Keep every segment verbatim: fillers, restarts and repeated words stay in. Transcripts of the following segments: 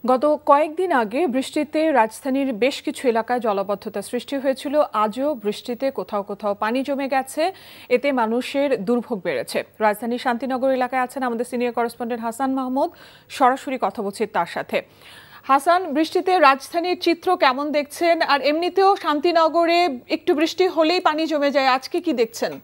গত কয়েকদিন আগে বৃষ্টিতে রাজধানীর বেশ কিছু এলাকায় জলাবদ্ধতা সৃষ্টি হয়েছিল। আজও বৃষ্টিতে কোথাও কোথাও পানি জমে গেছে, এতে মানুষের দুর্ভোগ বেড়েছে। রাজধানীর শান্তিনগর এলাকায় আছেন আমাদের সিনিয়র করেসপন্ডেন্ট হাসান মাহমুদ, সরাসরি কথা বলছি তার সাথে। হাসান, বৃষ্টিতে রাজধানীর চিত্র কেমন দেখছেন? আর এমনিতেও শান্তিনগরে একটু বৃষ্টি হলেই পানি জমে যায়, আজকে কি দেখছেন?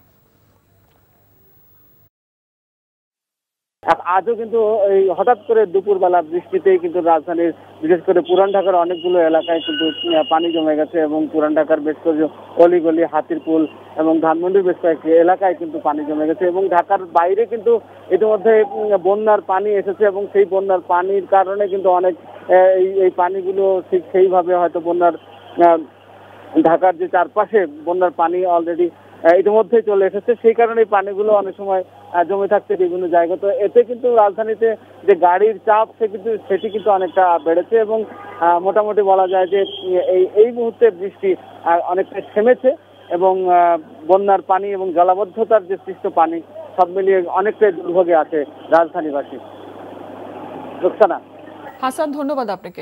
আজও কিন্তু এই হঠাৎ করে দুপুরবেলা বৃষ্টিতেই কিন্তু রাজধানীর বিশেষ করে পুরান ঢাকার অনেকগুলো এলাকায় কিন্তু পানি জমে গেছে এবং পুরান ঢাকার বেশ কিছু অলিগলি, হাতিরপুল এবং ধানমন্ডির বেশ কয়েকটি এলাকায় কিন্তু পানি জমে গেছে এবং ঢাকার বাইরে কিন্তু ইতিমধ্যে বন্যার পানি এসেছে এবং সেই বন্যার পানির কারণে কিন্তু অনেক এই পানিগুলো ঠিক সেইভাবে হয়তো বন্যার ঢাকার যে চারপাশে বন্যার পানি অলরেডি ইতিমধ্যে চলে এসেছে, সেই কারণে এই পানিগুলো অনেক সময় জমে থাকছে বিভিন্ন জায়গায়। তো এতে কিন্তু রাজধানীতে যে গাড়ির চাপ সে কিন্তু সেটি কিন্তু অনেকটা বেড়েছে এবং মোটামুটি বলা যায় যে এই এই মুহূর্তে বৃষ্টি অনেকটা থেমেছে এবং বন্যার পানি এবং জলাবদ্ধতার যে সৃষ্ট পানি সব মিলিয়ে অনেকটাই দুর্ভোগে আছে রাজধানীবাসী। রোকসানা। হাসান, ধন্যবাদ আপনাকে।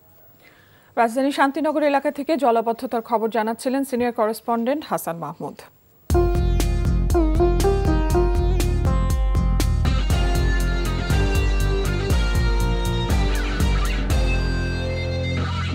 রাজধানী শান্তিনগর এলাকা থেকে জলাবদ্ধতার খবর জানাচ্ছিলেন সিনিয়র করেসপন্ডেন্ট হাসান মাহমুদ।